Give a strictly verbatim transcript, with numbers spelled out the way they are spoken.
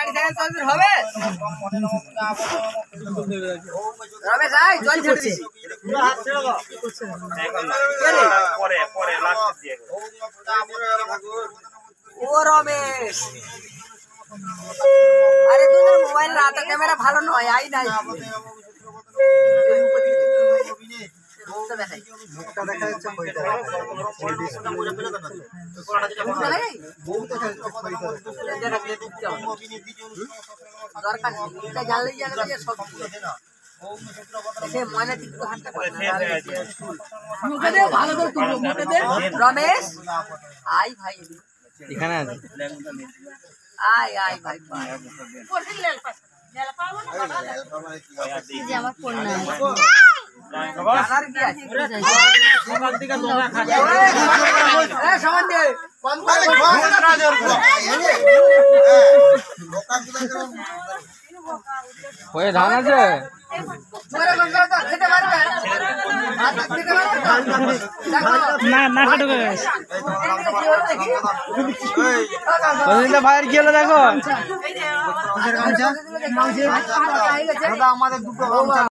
গাড়ি থেকে চলতে হবে রবে যাই জল ছেড়ে পুরো হাত ছেড়ে দাও পরে পরে লাস্ট দিয়ে ও রমেশ আরে তোদের মোবাইল রাতে ক্যামেরা ভালো নয় আই নাই মুখটা দেখাই মুখটা দেখা যাচ্ছে কইটা মুখটা মুড়ে ফেলে দাও না কোড়াটা যেটা মুখটা দেখাই মুখ দেখা যাচ্ছে কইটা যেটা দিয়ে দিতে হবে দরকার নেই এটা জানলে জানলে যে সব দেখে মনে ঠিক তো হাতটা করে মুখে দে ভালো করে তুলো মুখে দে রমেশ আই ভাই এখানে আছে আয় আয় ভাই কোন লেল পাস লেল পাবো না বাবা যে আমার ফোন নাই জানার কি আছে সকাল থেকে দোনা খা এ সামান দে কম করে ঘন্টা জোর করে ওই ধান আছে পুরো গঙ্গা তো খেতে পারবে হাত খেতে পারবে না না কাটো গাইস ওইটা ভাইয়ের কি হলো দেখো আমাদের দুটো